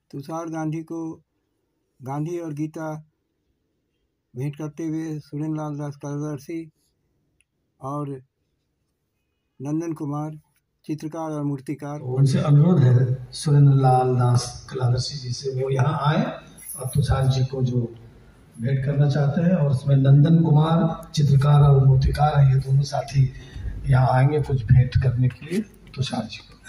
तुषार गांधी को गांधी और गीता भेंट करते हुए सुरेंद्र लाल दास कार्यदर्शी और नंदन कुमार चित्रकार और मूर्तिकार। उनसे अनुरोध है सुरेंद्र लाल दास कलादर्शी जी से वो यहाँ आए और तुषार जी को जो भेंट करना चाहते हैं, और उसमें नंदन कुमार चित्रकार और मूर्तिकार हैं, ये दोनों साथी यहाँ आएंगे कुछ भेंट करने के लिए तुषार जी को।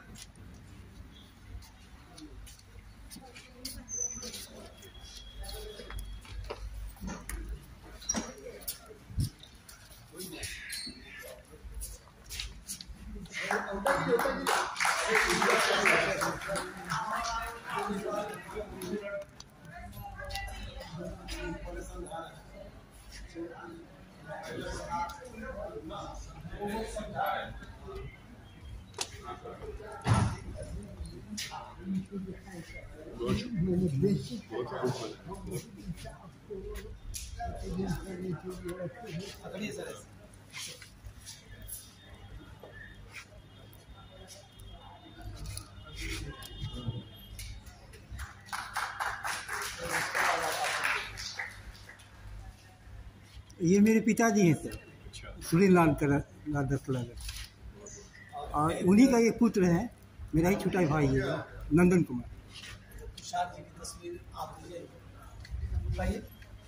ये मेरे पिताजी हैं सर, सुरेंद्र लाल दास कलादर्शी, और उन्हीं का एक पुत्र है, मेरा ही छोटा भाई है नंदन कुमार। तुषार जी की तस्वीर आप लीजिए।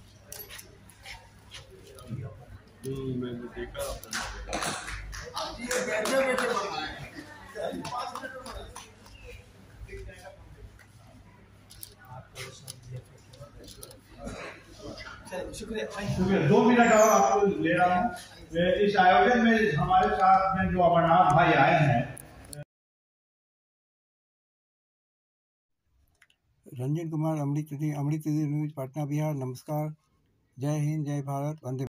मैंने देखा शुक्रिया। 2 मिनट और आपको ले रहा हूँ। इस आयोजन में हमारे साथ में जो अमरनाथ भाई आए हैं, रंजन कुमार, अमृत न्यूज, पटना, बिहार। नमस्कार, जय हिंद, जय भारत, वंदे।